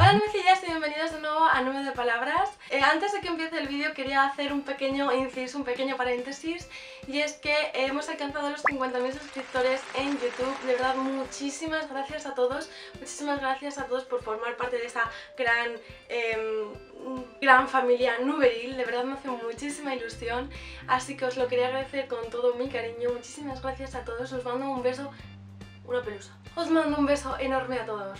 Hola nubecillas y bienvenidos de nuevo a Nube de Palabras. Antes de que empiece el vídeo quería hacer un pequeño inciso, un pequeño paréntesis, y es que hemos alcanzado los 50.000 suscriptores en YouTube. De verdad, muchísimas gracias a todos, por formar parte de esa gran familia nuberil. De verdad me hace muchísima ilusión, así que os lo quería agradecer con todo mi cariño. Muchísimas gracias a todos, os mando un beso, una pelusa. Os mando un beso enorme a todos.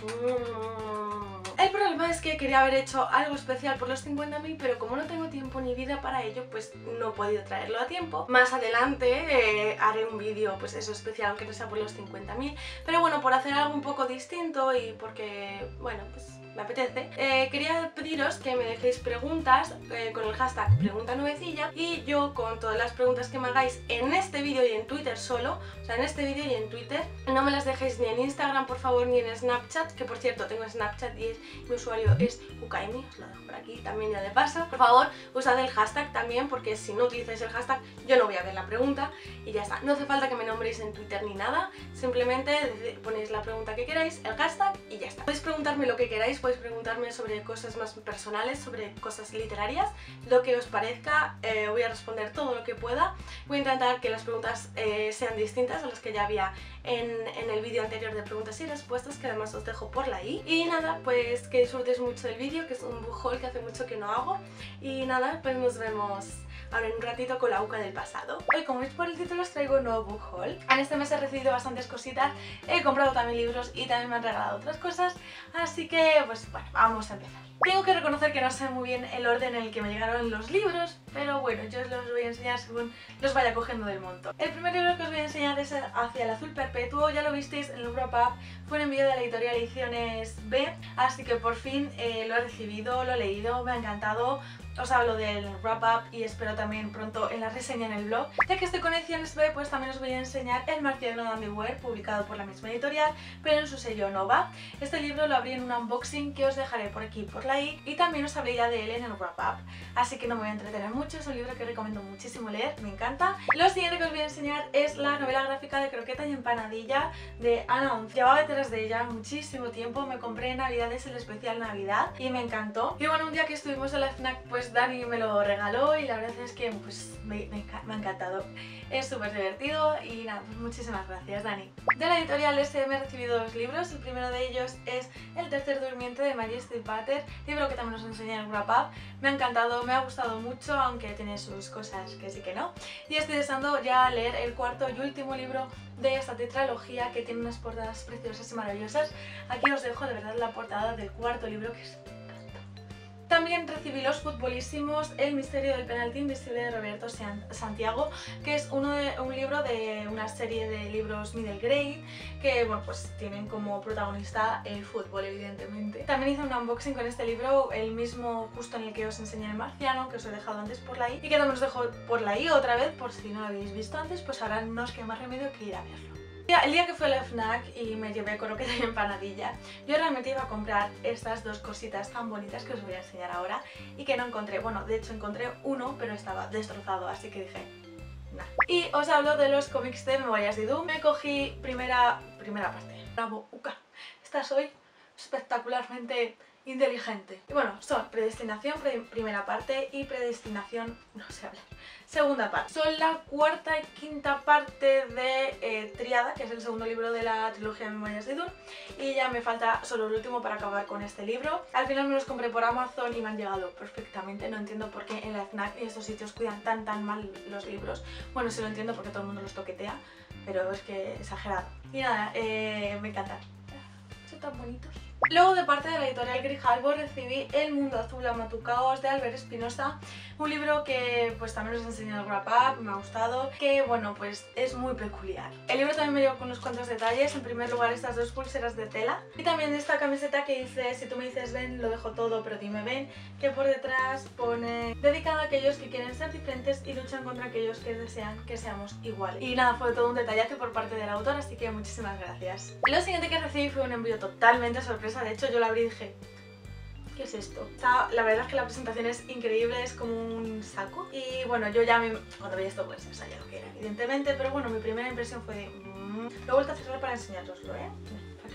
El problema es que quería haber hecho algo especial por los 50.000, pero como no tengo tiempo ni vida para ello, pues no he podido traerlo a tiempo. Más adelante haré un vídeo, pues eso, especial, aunque no sea por los 50.000. Pero bueno, por hacer algo un poco distinto y porque, bueno, pues me apetece, quería pediros que me dejéis preguntas con el hashtag preguntanubecilla, y yo con todas las preguntas que me hagáis en este vídeo y en Twitter solo, o sea, en este vídeo y en Twitter, no me las dejéis ni en Instagram, por favor, ni en Snapchat, que por cierto tengo Snapchat y mi usuario es Ukaimi, os lo dejo por aquí también ya de paso. Por favor, usad el hashtag también, porque si no utilizáis el hashtag yo no voy a ver la pregunta y ya está. No hace falta que me nombréis en Twitter ni nada, simplemente ponéis la pregunta que queráis, el hashtag y ya está. Podéis preguntarme lo que queráis, podéis preguntarme sobre cosas más personales, sobre cosas literarias, lo que os parezca. Voy a responder todo lo que pueda. Voy a intentar que las preguntas sean distintas a las que ya había en el vídeo anterior de preguntas y respuestas, que además os dejo por la i. Y nada, pues que disfrutéis mucho del vídeo, que es un book haul que hace mucho que no hago. Y nada, pues nos vemos ahora en un ratito con la Uka del pasado. Hoy, como veis por el título, os traigo un nuevo book haul. En este mes he recibido bastantes cositas, he comprado también libros y también me han regalado otras cosas, así que pues bueno, vamos a empezar. Tengo que reconocer que no sé muy bien el orden en el que me llegaron los libros, pero bueno, yo os los voy a enseñar según los vaya cogiendo del montón. El primer libro que os voy a enseñar es Hacia el azul perpetuo. Ya lo visteis en el wrap up, fue un envío de la editorial Ediciones B, así que por fin lo he recibido, lo he leído, me ha encantado. Os hablo del wrap up y espero también pronto en la reseña en el blog. Ya que estoy con Ediciones B, pues también os voy a enseñar El marciano de Andy Weir, publicado por la misma editorial, pero en su sello Nova. Este libro lo abrí en un unboxing que os dejaré por aquí por la i, y también os hablé ya de él en el wrap up, así que no me voy a entretener mucho. Es un libro que recomiendo muchísimo leer, me encanta. Lo siguiente que os voy a enseñar es la novela gráfica de Croqueta y Empanadilla de Ana Once. Llevaba detrás de ella muchísimo tiempo, me compré en Navidades el especial Navidad y me encantó. Y bueno, un día que estuvimos en la FNAC, pues Dani me lo regaló y la verdad es que pues me ha encantado. Es súper divertido y nada, pues muchísimas gracias, Dani. De la editorial SM he recibido dos libros. El primero de ellos es El tercer durmiente de Marie Stiefvater, libro que también os enseñé en el wrap up. Me ha encantado, me ha gustado mucho, aunque tiene sus cosas que sí que no. Y estoy deseando ya leer el cuarto y último libro de esta tetralogía, que tiene unas portadas preciosas y maravillosas. Aquí os dejo de verdad la portada del cuarto libro, que es... También recibí Los futbolísimos, El misterio del penalti invisible de Roberto Santiago, que es un libro de una serie de libros middle grade que, bueno, pues tienen como protagonista el fútbol, evidentemente. También hice un unboxing con este libro, el mismo justo en el que os enseñé El marciano, que os he dejado antes por la i, y que también os dejo por la i otra vez, por si no lo habéis visto antes, pues ahora no os queda más remedio que ir a verlo. El día que fui a la FNAC y me llevé croqueta y empanadilla, yo realmente iba a comprar estas dos cositas tan bonitas que os voy a enseñar ahora y que no encontré. Bueno, de hecho encontré uno, pero estaba destrozado, así que dije, nah. Y os hablo de los cómics de Memorias de Doom. Me cogí primera parte. Bravo, Uka. Esta soy espectacularmente inteligente. Y bueno, son Predestinación, primera parte, y Predestinación, no sé hablar, segunda parte. Son la cuarta y quinta parte de Triada, que es el segundo libro de la trilogía de Memorias de Doom, y ya me falta solo el último para acabar con este libro. Al final me los compré por Amazon y me han llegado perfectamente. No entiendo por qué en la FNAC y estos sitios cuidan tan mal los libros. Bueno, sí lo entiendo porque todo el mundo los toquetea, pero es que exagerado. Y nada, me encantan. Son tan bonitos. Luego, de parte de la editorial Grijalbo, recibí El mundo azul ama tu caos de Albert Espinosa, un libro que pues también os enseñé en el wrap up, me ha gustado, que bueno, pues es muy peculiar. El libro también me llegó con unos cuantos detalles. En primer lugar, estas dos pulseras de tela, y también esta camiseta que dice: si tú me dices ven, lo dejo todo, pero dime ven, que por detrás pone: dedicada a aquellos que quieren ser diferentes y luchan contra aquellos que desean que seamos iguales. Y nada, fue todo un detallazo por parte del autor, así que muchísimas gracias. Lo siguiente que recibí fue un envío totalmente sorpresa. De hecho, yo lo abrí y dije, ¿qué es esto? La verdad es que la presentación es increíble, es como un saco. Y bueno, yo ya cuando vi esto pues sabía lo que era, evidentemente, pero bueno, mi primera impresión fue de... Lo he vuelto a cerrar para enseñároslo, para que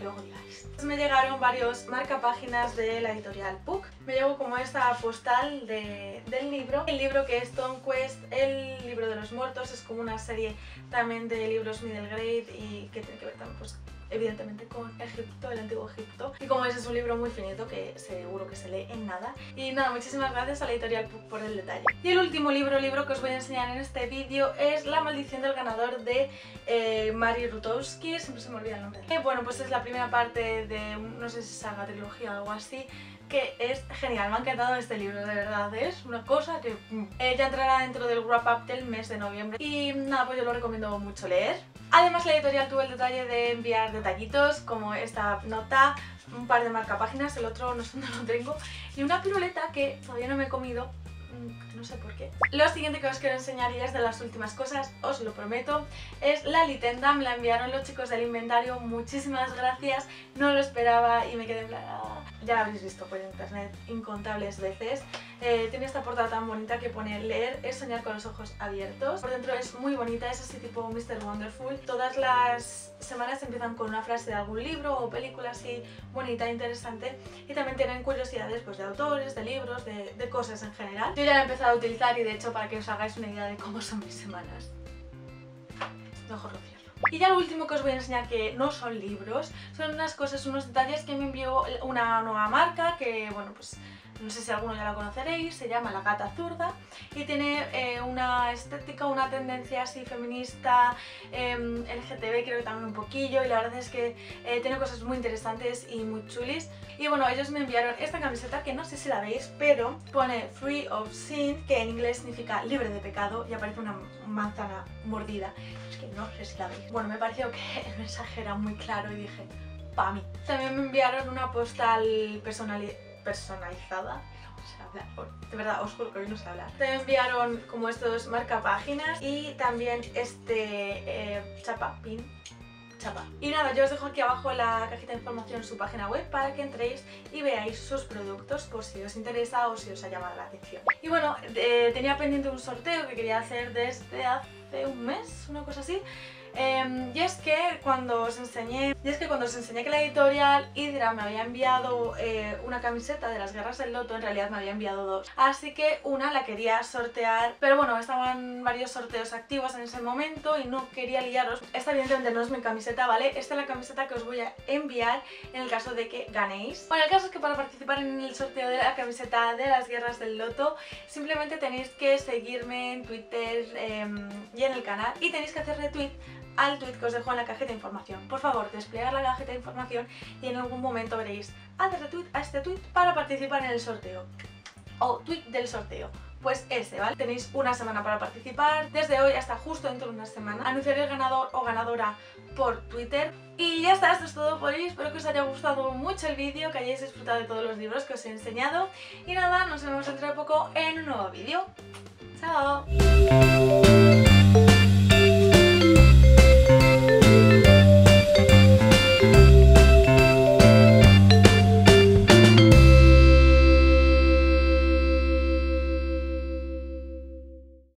que luego digáis. Me llegaron varios marcapáginas de la editorial Puck. Me llegó como esta postal del libro. El libro que es Stone Quest, el libro de los muertos, es como una serie también de libros middle grade y que tiene que ver también pues evidentemente con Egipto, el antiguo Egipto. Y como veis es un libro muy finito que seguro que se lee en nada. Y nada, muchísimas gracias a la editorial Puck por el detalle. Y el último libro que os voy a enseñar en este vídeo es La maldición del ganador de Mary Rutowski, siempre se me olvida el nombre. Bueno, pues es la primera parte de, no sé si saga, trilogía o algo así, que es genial, me ha encantado este libro, de verdad, es una cosa que ya entrará dentro del wrap-up del mes de noviembre y nada, pues yo lo recomiendo mucho leer. Además la editorial tuvo el detalle de enviar detallitos como esta nota, un par de marcapáginas, el otro no sé dónde lo tengo, y una piruleta que todavía no me he comido, no sé por qué. Lo siguiente que os quiero enseñar, y es de las últimas cosas, os lo prometo, es la litenda. Me la enviaron los chicos del inventario, muchísimas gracias, no lo esperaba y me quedé en plan... Ya la habréis visto por internet incontables veces. Tiene esta portada tan bonita que pone leer es soñar con los ojos abiertos. Por dentro es muy bonita, es así tipo Mr. Wonderful. Todas las semanas empiezan con una frase de algún libro o película así bonita, interesante. Y también tienen curiosidades pues, de autores, de libros, de cosas en general. Yo ya la he empezado a utilizar y de hecho para que os hagáis una idea de cómo son mis semanas. Mejor lo cierro. Y ya lo último que os voy a enseñar, que no son libros, son unas cosas, unos detalles que me envió una nueva marca que, bueno, pues no sé si alguno ya la conoceréis, se llama La Gata Zurda y tiene una estética, una tendencia así feminista, LGTB creo que también un poquillo, y la verdad es que tiene cosas muy interesantes y muy chulis. Y bueno, ellos me enviaron esta camiseta que no sé si la veis, pero pone Free of Sin, que en inglés significa libre de pecado, y aparece una manzana mordida. Es que no sé si la veis. Bueno, me pareció que el mensaje era muy claro y dije, pa' mí. También me enviaron una postal personalizada. No sé hablar, de verdad os juro que hoy no sé hablar. Te enviaron como estos marcapáginas y también este pin. Y nada, yo os dejo aquí abajo en la cajita de información su página web para que entréis y veáis sus productos por si os interesa o si os ha llamado la atención. Y bueno, tenía pendiente un sorteo que quería hacer desde hace un mes, una cosa así. Y es que cuando os enseñé que la editorial Hydra me había enviado una camiseta de las Guerras del Loto, en realidad me había enviado dos, así que una la quería sortear, pero bueno, estaban varios sorteos activos en ese momento y no quería liaros. Esta evidentemente no es mi camiseta, ¿vale? Esta es la camiseta que os voy a enviar en el caso de que ganéis. Bueno, el caso es que para participar en el sorteo de la camiseta de las Guerras del Loto simplemente tenéis que seguirme en Twitter y en el canal, y tenéis que hacer retweet al tweet que os dejo en la cajeta de información. Por favor, desplegar la cajeta de información y en algún momento veréis hacer retweet a este tweet para participar en el sorteo. O tweet del sorteo. Pues ese, ¿vale? Tenéis una semana para participar, desde hoy hasta justo dentro de una semana. Anunciaré el ganador o ganadora por Twitter. Y ya está, esto es todo por hoy. Espero que os haya gustado mucho el vídeo, que hayáis disfrutado de todos los libros que os he enseñado. Y nada, nos vemos dentro de poco en un nuevo vídeo. ¡Chao!